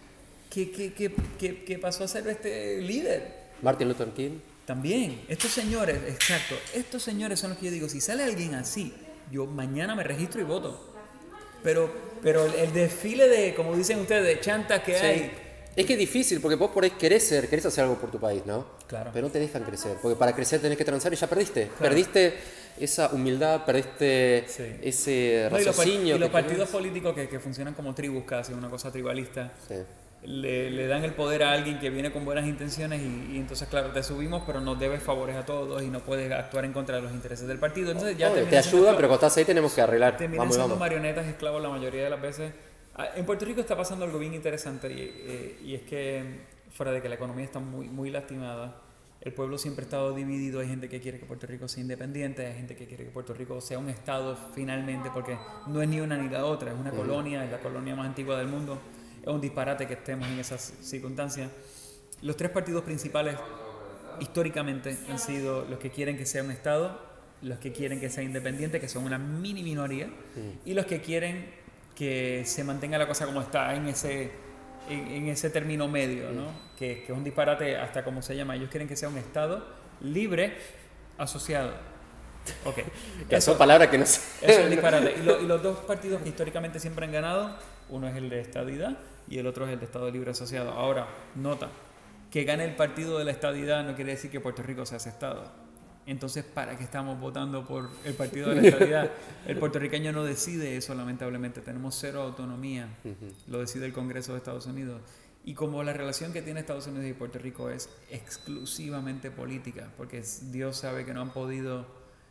que pasó a ser líder. Martin Luther King. También. Estos señores son los que yo digo, si sale alguien así, yo mañana me registro y voto. Pero el desfile de, como dicen ustedes, de chantas que hay... Es que es difícil, porque vos por ahí querés hacer algo por tu país, ¿no? Claro. Pero no te dejan crecer, porque para crecer tenés que transar y ya perdiste. Claro. Perdiste esa humildad, perdiste ese raciocinio. Y los partidos políticos que funcionan como tribus casi, una cosa tribalista, le dan el poder a alguien que viene con buenas intenciones y entonces, claro, te subimos, pero nos debes favores a todos y no puedes actuar en contra de los intereses del partido. Entonces ya te ayudan, pero cuando estás ahí tenemos que arreglar. Terminan siendo marionetas, esclavos la mayoría de las veces. En Puerto Rico está pasando algo bien interesante y es que, fuera de que la economía está muy, muy lastimada, El pueblo siempre ha estado dividido. Hay gente que quiere que Puerto Rico sea independiente, hay gente que quiere que Puerto Rico sea un estado finalmente, porque no es ni una ni la otra, es una colonia, es la colonia más antigua del mundo. Es un disparate que estemos en esas circunstancias. Los tres partidos principales históricamente han sido los que quieren que sea un estado, los que quieren que sea independiente, que son una mini minoría, y los que quieren que se mantenga la cosa como está en ese término medio, ¿no? Que es un disparate hasta como se llama. Ellos quieren que sea un estado libre asociado. Okay. Eso son palabras que no sé. Eso es un disparate. Y los dos partidos que históricamente siempre han ganado, uno es el de estadidad y el otro es el de estado libre asociado. Ahora, nota, que gane el partido de la estadidad no quiere decir que Puerto Rico se hace estado. Entonces, ¿para qué estamos votando por el partido de la estadidad? El puertorriqueño no decide eso, lamentablemente. Tenemos cero autonomía. Lo decide el Congreso de Estados Unidos. Y como la relación que tiene Estados Unidos y Puerto Rico es exclusivamente política, porque Dios sabe que no han podido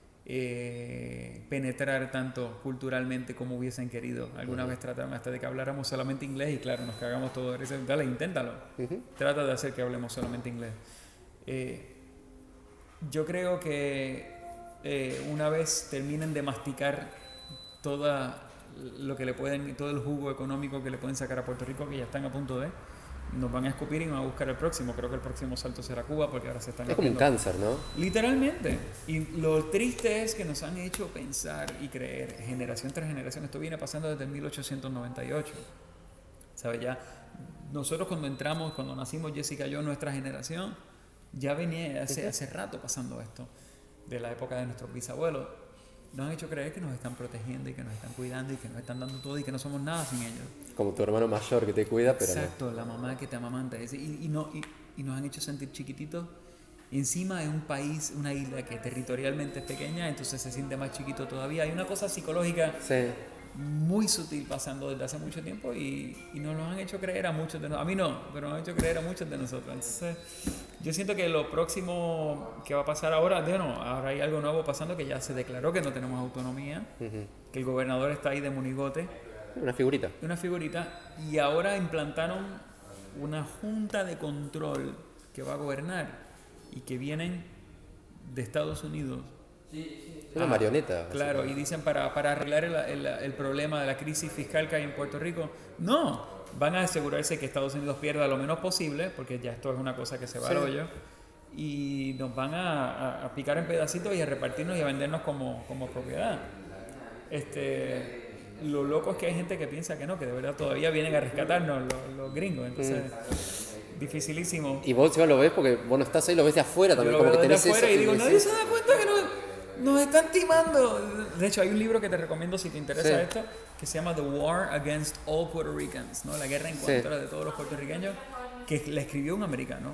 penetrar tanto culturalmente como hubiesen querido. Alguna vez trataron hasta de que habláramos solamente inglés y claro, nos cagamos todo. Dale, inténtalo. Trata de hacer que hablemos solamente inglés. Yo creo que una vez terminen de masticar todo el jugo económico que le pueden sacar a Puerto Rico, que ya están a punto de, nos van a escupir y nos van a buscar el próximo. Creo que el próximo salto será Cuba, porque ahora se están... Es como un cáncer, ¿no? Literalmente. Y lo triste es que nos han hecho pensar y creer, generación tras generación, esto viene pasando desde 1898. ¿Sabes? Ya nosotros cuando nacimos, Jessica y yo, nuestra generación, ya venía hace rato pasando esto, de la época de nuestros bisabuelos. Nos han hecho creer que nos están protegiendo y que nos están cuidando y que nos están dando todo y que no somos nada sin ellos. Como tu hermano mayor que te cuida, pero exacto, la mamá que te amamanta. Y nos han hecho sentir chiquititos. Y encima es un país, una isla que territorialmente es pequeña, entonces se siente más chiquito todavía. Hay una cosa psicológica muy sutil pasando desde hace mucho tiempo y nos lo han hecho creer a muchos de nosotros. A mí no, pero nos han hecho creer a muchos de nosotros. Entonces, yo siento que lo próximo que va a pasar ahora, ahora hay algo nuevo pasando, que ya se declaró que no tenemos autonomía, que el gobernador está ahí de monigote. Una figurita. Y ahora implantaron una junta de control que va a gobernar y que vienen de Estados Unidos. Una marioneta. Claro, y dicen para arreglar el problema de la crisis fiscal que hay en Puerto Rico. No, van a asegurarse que Estados Unidos pierda lo menos posible, porque ya esto es una cosa que se va al hoyo, y nos van a picar en pedacitos y a repartirnos y a vendernos como propiedad. Lo loco es que hay gente que piensa que no, que de verdad todavía vienen a rescatarnos los gringos, entonces dificilísimo. Y vos lo ves porque vos no estás ahí, lo ves de afuera también. Yo como lo que veo tenés de afuera eso, y digo, nadie se da cuenta que nos están timando. De hecho, hay un libro que te recomiendo si te interesa esto, que se llama The War Against All Puerto Ricans, ¿no? La guerra en contra de todos los puertorriqueños, que le escribió un americano,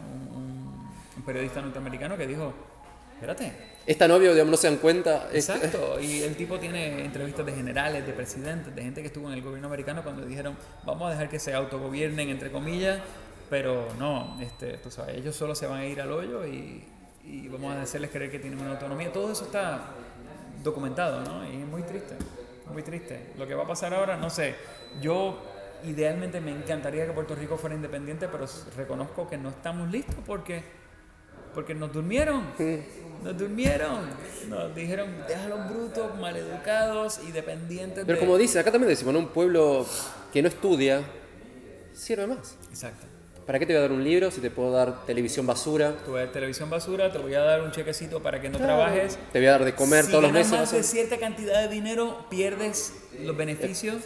un periodista norteamericano que dijo, espérate. Esta novia, digamos, no se dan cuenta. Exacto, y el tipo tiene entrevistas de generales, de presidentes, de gente que estuvo en el gobierno americano cuando dijeron, vamos a dejar que se autogobiernen, entre comillas, pero no, tú sabes, ellos solo se van a ir al hoyo y vamos a hacerles creer que tienen una autonomía. Todo eso está documentado, ¿no? Y es muy triste, muy triste. Lo que va a pasar ahora, no sé. Yo idealmente me encantaría que Puerto Rico fuera independiente, pero reconozco que no estamos listos porque nos durmieron. Nos dijeron, déjalos brutos, maleducados y dependientes. Pero como dice, acá también decimos, ¿no? Un pueblo que no estudia sirve más. Exacto. ¿Para qué te voy a dar un libro si te puedo dar televisión basura? Te voy a dar televisión basura, te voy a dar un chequecito para que no trabajes. Te voy a dar de comer todos los meses. Si ganas más de cierta cantidad de dinero, pierdes los beneficios.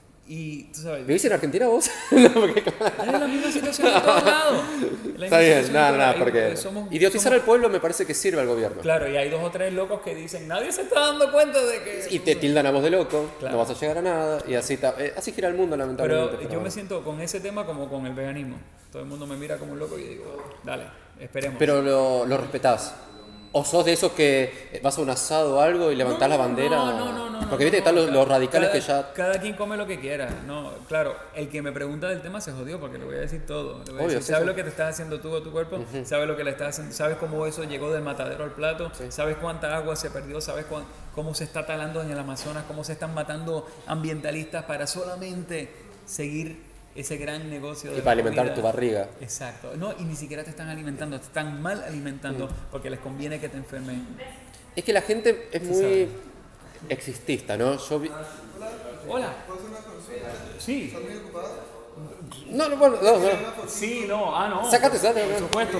Y tú sabes. ¿Vivís en Argentina vos? No, porque, claro. Es la misma situación en todos lados. Está bien, nada, porque idiotizar al pueblo me parece que sirve al gobierno. Claro, y hay 2 o 3 locos que dicen, nadie se está dando cuenta de que... Y te tildan a vos de loco, no vas a llegar a nada, y así gira el mundo, lamentablemente. Pero yo me siento con ese tema como con el veganismo. Todo el mundo me mira como un loco y yo digo, dale, esperemos. Pero lo respetás. ¿O sos de esos que vas a un asado o algo y levantás la bandera? No. Porque viste que están los radicales que ya... Cada quien come lo que quiera. No, claro, el que me pregunta del tema se jodió porque le voy a decir todo. Le voy a decir, ¿sabes lo que te estás haciendo tú o tu cuerpo? ¿Sabes lo que le estás haciendo? ¿Sabes cómo eso llegó del matadero al plato? ¿Sabes cuánta agua se perdió? ¿Sabes cómo se está talando en el Amazonas? ¿Cómo se están matando ambientalistas para solamente seguir ese gran negocio de y para alimentar comida. tu barriga. Exacto. No, y ni siquiera te están alimentando, te están mal alimentando porque les conviene que te enfermes. Es que la gente es muy existista, ¿no? Hola. Sí. No, bueno, no. Sí, no. No. Por supuesto.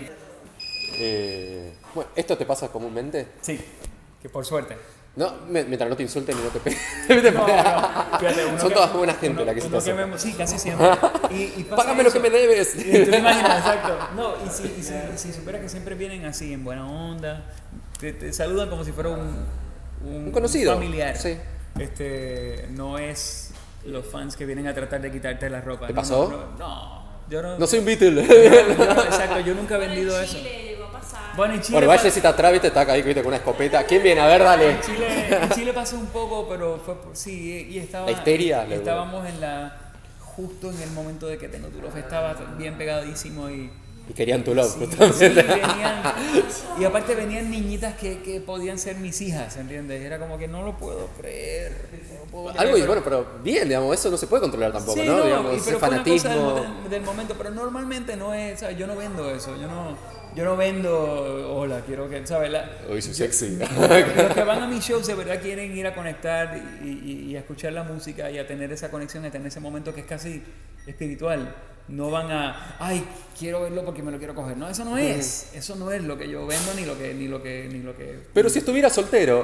Bueno, ¿esto te pasa comúnmente? Sí, que por suerte. No, mientras no te insulten y no te peguen. No, fíjate, Son todas buena gente la que se te hace. Sí, casi siempre. Y pasa Págame lo que me debes. ¿Tú te imaginas? Exacto. No, y si supieras que siempre vienen así, en buena onda, te saludan como si fuera un conocido. Familiar. Sí. No es los fans que vienen a tratar de quitarte la ropa. ¿Te pasó? No. Yo no soy un Beatle. Exacto, yo nunca he vendido eso. Bueno, en Chile. Bueno, vaya si te atrás, viste, está ahí viste, con una escopeta. ¿Quién viene? A ver, dale. En Chile pasó un poco, pero fue sí, y estaba. La histeria. Estábamos justo en el momento de que Tengo Tu Love estaba bien pegadísimo y querían tu love, sí, justamente. Y aparte venían niñitas que podían ser mis hijas, ¿entiendes? Era como que no lo puedo creer. Pero bien, digamos, eso no se puede controlar tampoco, sí, ¿no? Digamos, pero ese fanatismo. fue una cosa del momento, pero normalmente no es, ¿sabes? Yo no vendo eso, yo no vendo, hola, quiero que, ¿sabes? Hoy soy sexy. Los que van a mis shows de verdad quieren ir a conectar y a escuchar la música y a tener esa conexión, a tener ese momento que es casi espiritual. No van ay, quiero verlo porque me lo quiero coger. No, eso no es lo que yo vendo ni lo que. Pero si estuviera soltero.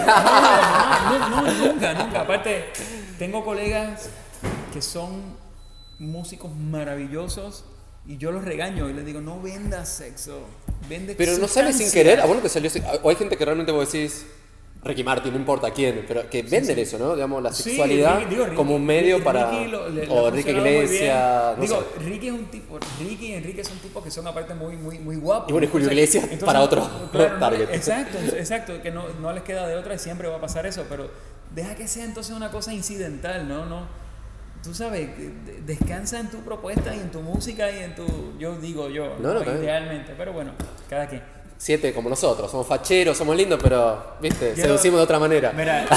No, nunca. Aparte, tengo colegas que son músicos maravillosos y yo los regaño y les digo, no vendas sexo, vende Pero no sale sin querer, a vos no te salió. O hay gente que realmente vos decís, Ricky Martin, no importa quién, pero que venden eso, ¿no? Digamos, la sexualidad Ricky, como un medio para. O Ricky Iglesias. No sé. Ricky es un tipo. Ricky y Enrique son tipos que son aparte muy guapos. Y bueno, Julio Iglesias para otro target. Exacto, que no les queda de otra y siempre va a pasar eso, pero deja que sea entonces una cosa incidental, ¿no? Tú sabes, descansa en tu propuesta y en tu música y en tu. Yo digo idealmente, pero bueno, cada quien. 7 como nosotros, somos facheros, somos lindos, pero, viste, seducimos de otra manera. Mira,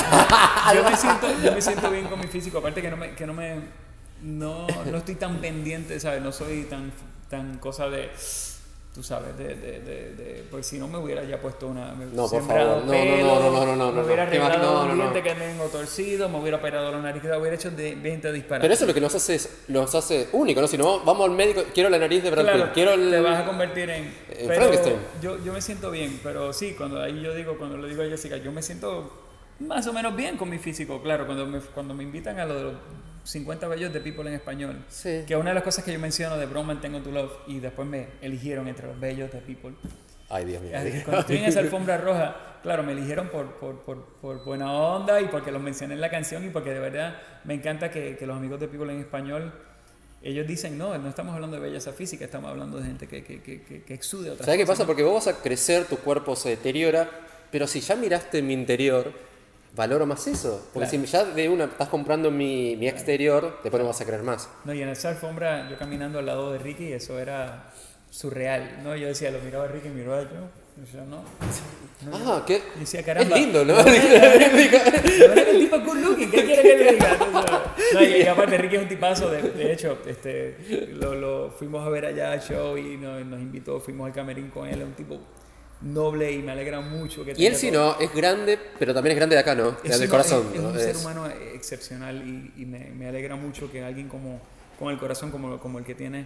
yo me siento bien con mi físico, aparte que no estoy tan pendiente, ¿sabes? No soy tan cosa de, tú sabes, pues si no me hubiera ya puesto no, por favor, no, me hubiera arreglado un diente que tengo torcido, me hubiera operado la nariz, hubiera hecho 20 disparates. Pero eso es lo que nos hace único, ¿no? Si no, vamos al médico, quiero la nariz de Brad Pitt, te vas a convertir en Frankenstein. Yo me siento bien, pero sí, cuando le digo a Jessica, yo me siento más o menos bien con mi físico, claro, cuando me invitan a lo de los 50 bellos de People en español, sí. Que una de las cosas que yo menciono de Broma Tengo Tu Love y después me eligieron entre los bellos de People. Ay, Dios mío. Cuando estoy en esa alfombra roja, claro, me eligieron por buena onda y porque los mencioné en la canción y porque de verdad me encanta que los amigos de People en español, ellos dicen, no estamos hablando de belleza física, estamos hablando de gente que exude otras cosas. ¿Sabes qué pasa? Porque vos vas a crecer, tu cuerpo se deteriora, pero si ya miraste mi interior, valoro más eso. Porque si ya de una estás comprando mi exterior, después no vas a creer más. No, y en esa alfombra, yo caminando al lado de Ricky, eso era surreal, ¿no? Yo decía, lo miraba a Ricky, miraba yo. Yo no. ¿Qué? Decía, caramba. Es lindo, ¿no? No era el tipo good looking, ¿qué quiere que le diga? No, y aparte Ricky es un tipazo, de hecho, lo fuimos a ver allá al show y nos invitó, fuimos al camerín con él, es un tipo noble y me alegra mucho que y él sí no, es grande, pero también es grande de acá, ¿no? Del corazón. Es un ser humano excepcional y me alegra mucho que alguien con el corazón como el que tiene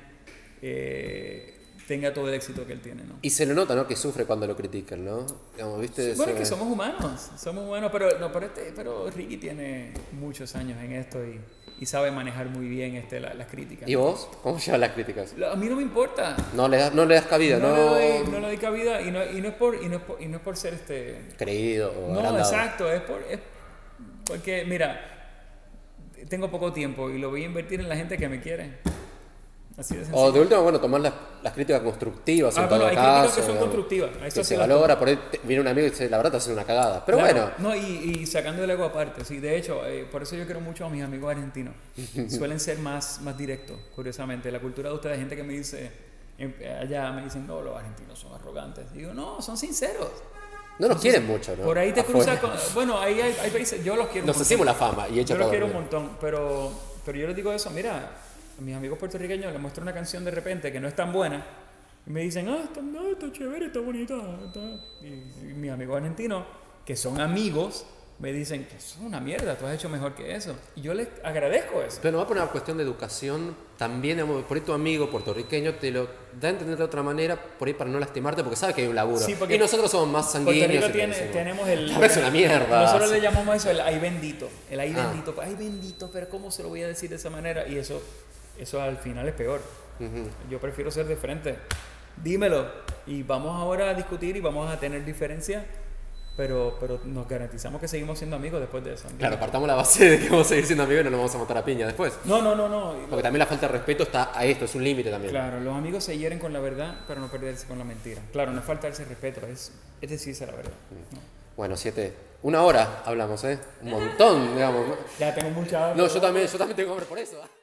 tenga todo el éxito que él tiene, ¿no? Y se lo nota, ¿no? Que sufre cuando lo critican, ¿no? Digamos, ¿viste? Bueno, es que somos humanos, pero Ricky tiene muchos años en esto y sabe manejar muy bien las críticas. ¿Y vos? ¿Cómo llevas las críticas? A mí no me importa. No le das cabida, ¿no? No le doy cabida y no es por ser creído o no, agrandado. Exacto, es porque, mira, tengo poco tiempo y lo voy a invertir en la gente que me quiere. Así de sencillo. O de último, tomar las críticas constructivas en todo hay caso. Críticas que son constructivas. Que se valora, por ahí viene un amigo y dice, la verdad te hace una cagada. Pero claro, bueno. No, y sacando el ego aparte, sí. De hecho, por eso yo quiero mucho a mis amigos argentinos. Suelen ser más directos, curiosamente. La cultura de ustedes, gente que me dice, allá me dicen, no, los argentinos son arrogantes. Digo, no, son sinceros. No nos quieren mucho, ¿no? Por ahí te cruzas con... Bueno, ahí hay países, yo los quiero Nos hacemos la fama y yo los quiero un montón, pero yo les digo eso, mira, a mis amigos puertorriqueños les muestro una canción de repente que no es tan buena y me dicen, está chévere, está bonita. Y mis amigos argentinos, que son amigos, me dicen que eso es una mierda, tú has hecho mejor que eso. Y yo les agradezco eso. Pero no va por una cuestión de educación, también, digamos, por ahí tu amigo puertorriqueño te lo da a entender de otra manera, por ahí para no lastimarte, porque sabe que hay un laburo. Sí, y nosotros somos más sanguíneos. Puerto Rico tenemos el... Es una mierda. Nosotros le llamamos eso el ay bendito. El ay bendito. Ay bendito, pero ¿cómo se lo voy a decir de esa manera? Y eso al final es peor. Yo prefiero ser de frente. Dímelo. Y vamos ahora a discutir y vamos a tener diferencias. Pero nos garantizamos que seguimos siendo amigos después de eso. ¿Entiendes? Claro, partamos la base de que vamos a seguir siendo amigos y no nos vamos a matar a piña después. No. Porque también la falta de respeto está a esto, es un límite también. Claro, los amigos se hieren con la verdad para no perderse con la mentira. Claro, no es faltarse respeto, es decirse la verdad. No. Bueno, 7. 1 hora hablamos, ¿eh? Un montón, digamos. Ya tengo mucha hambre. No, yo también tengo hambre por eso.